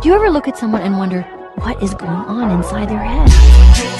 Do you ever look at someone and wonder what is going on inside their head?